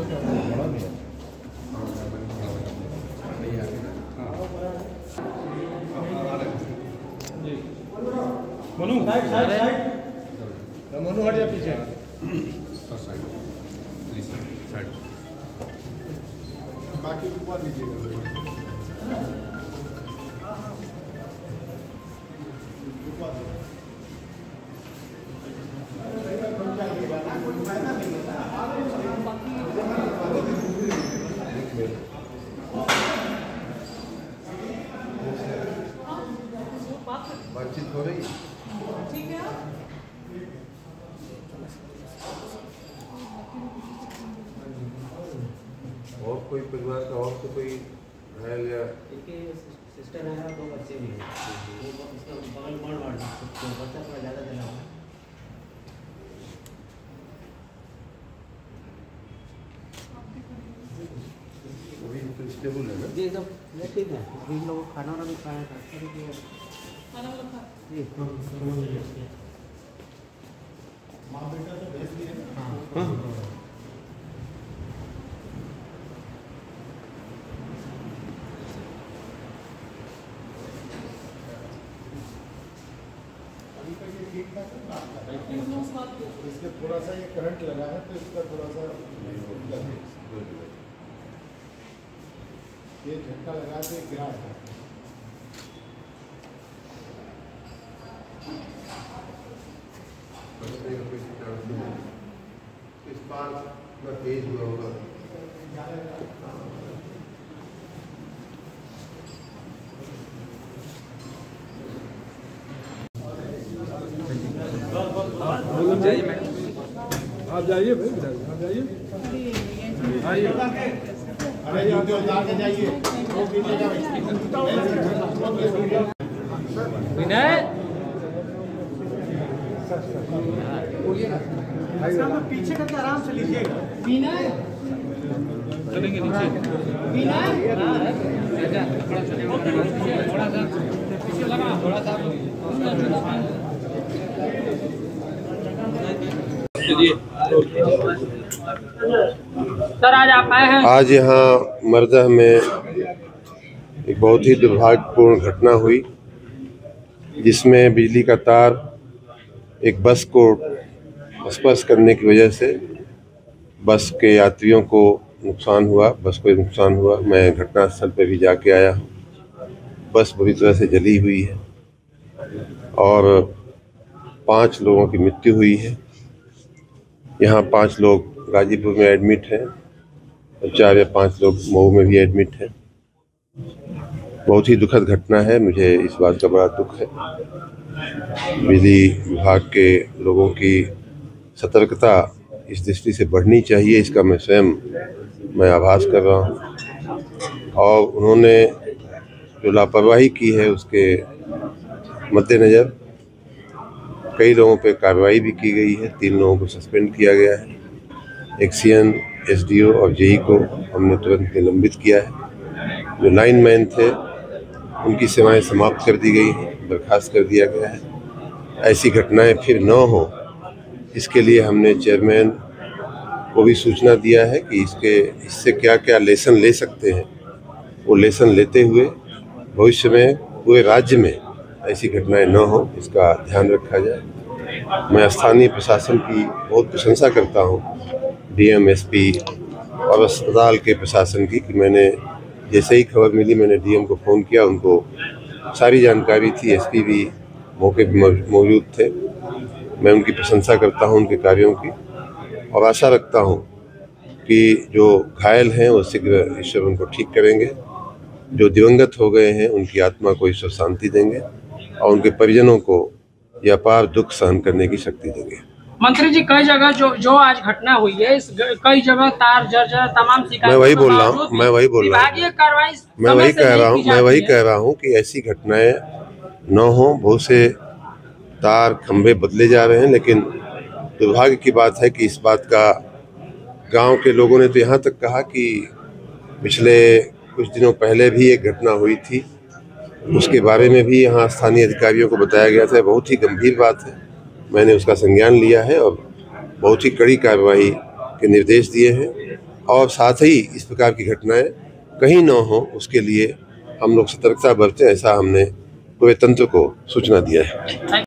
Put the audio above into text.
मनु मनु हट जा पीछे। बाकी ऊपर लीजिएगा। बातचीत हो रही है। ठीक है। और कोई परिवार का और तो कोई घायल या सिस्टर है और 2 बच्चे भी हैं। वो उसका बगल कौन वार्ड है? तो बच्चा थोड़ा ज़्यादा चला हुआ है। वही तो स्टेबल है ना? जी एकदम ठीक है। इन लोगों को खाना वाना भी खाया था। खाना वाला खा। जी माँ बेटा तो भेज दिए। हाँ। ठीक ठाक इसके थोड़ा सा ये करंट लगा है तो इसका थोड़ा सा ये झटका लगा के गिरा था। इस बार तेज हुआ होगा। आप जाइए भाई, आप जाइए। अरे उतार के जाइए। विनय पीछे करके आराम से लीजिएगा। विनय चलेंगे नीचे। विनय थोड़ा सा पीछे लगा, थोड़ा सा सर आज आप आए हैं। आज यहाँ मरदह में एक बहुत ही दुर्भाग्यपूर्ण घटना हुई जिसमें बिजली का तार एक बस को स्पर्श करने की वजह से बस के यात्रियों को नुकसान हुआ, बस को नुकसान हुआ। मैं घटनास्थल पर भी जाके आया हूँ। बस बुरी तरह से जली हुई है और 5 लोगों की मृत्यु हुई है। यहाँ 5 लोग गाजीपुर में एडमिट हैं और 4 या 5 लोग मऊ में भी एडमिट हैं। बहुत ही दुखद घटना है, मुझे इस बात का बड़ा दुख है। बिजली विभाग के लोगों की सतर्कता इस दृष्टि से बढ़नी चाहिए, इसका मैं स्वयं आभास कर रहा हूँ। और उन्होंने जो लापरवाही की है उसके मद्देनज़र कई लोगों पे कार्रवाई भी की गई है। 3 लोगों को सस्पेंड किया गया है। एक सीएन, एसडीओ और जेई को हमने तुरंत निलंबित किया है। जो लाइनमैन थे उनकी सेवाएं समाप्त कर दी गई हैं, बर्खास्त कर दिया गया है। ऐसी घटनाएं फिर न हो इसके लिए हमने चेयरमैन को भी सूचना दिया है कि इससे क्या क्या लेसन ले सकते हैं। वो लेसन लेते हुए भविष्य में पूरे राज्य में ऐसी घटनाएं न हो इसका ध्यान रखा जाए। मैं स्थानीय प्रशासन की बहुत प्रशंसा करता हूं, डीएम, एसपी और अस्पताल के प्रशासन की, कि मैंने जैसे ही खबर मिली मैंने डीएम को फ़ोन किया, उनको सारी जानकारी थी। एसपी भी मौके पर मौजूद थे। मैं उनकी प्रशंसा करता हूं उनके कार्यों की और आशा रखता हूं कि जो घायल हैं वो शीघ्र ईश्वर उनको ठीक करेंगे। जो दिवंगत हो गए हैं उनकी आत्मा को ईश्वर शांति देंगे और उनके परिजनों को यह अपार दुख सहन करने की शक्ति देंगे। मंत्री जी, कई जगह जो आज घटना हुई है, कई जगह तार जर्जर तमाम शिकायत, मैं वही बोल रहा हूँ मैं वही कह रहा हूँ कि ऐसी घटनाएं न हो। बहुत से तार खंभे बदले जा रहे हैं, लेकिन दुर्भाग्य की बात है कि इस बात का गांव के लोगों ने तो यहाँ तक कहा कि पिछले कुछ दिनों पहले भी एक घटना हुई थी, उसके बारे में भी यहाँ स्थानीय अधिकारियों को बताया गया था। बहुत ही गंभीर बात है, मैंने उसका संज्ञान लिया है और बहुत ही कड़ी कार्रवाई के निर्देश दिए हैं। और साथ ही इस प्रकार की घटनाएं कहीं न हो उसके लिए हम लोग सतर्कता बरतें, ऐसा हमने पूरे तंत्र को सूचना दिया है।